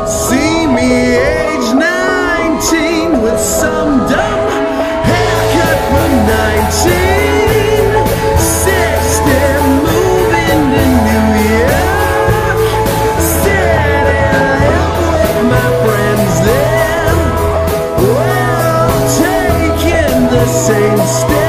See me age 19 with some dumb haircut from 1960, moving to New York, setting up with my friends there, well, taking the same step.